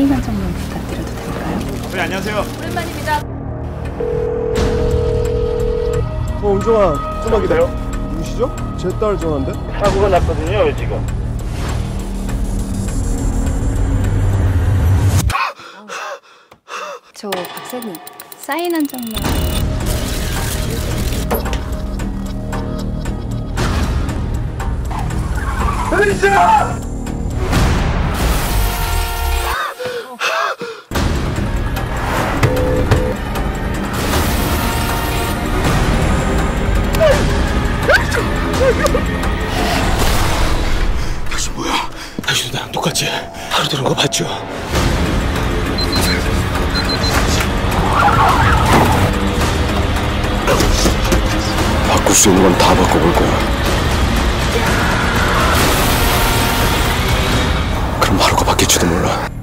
사인 한 장만 부탁드려도 될까요? 네, 안녕하세요. 오랜만입니다. 은정아, 좀만 기다려. 누구시죠? 제 딸 전화인데? 사고가 났거든요, 지금. 저 박사님, 사인 한 장만. 은정! 당신 뭐야? 당신도 나랑 똑같이 하루 들은 거 봤죠? 바꿀 수 있는 건 다 바꿔볼 거야. 그럼 하루가 바뀔지도 몰라.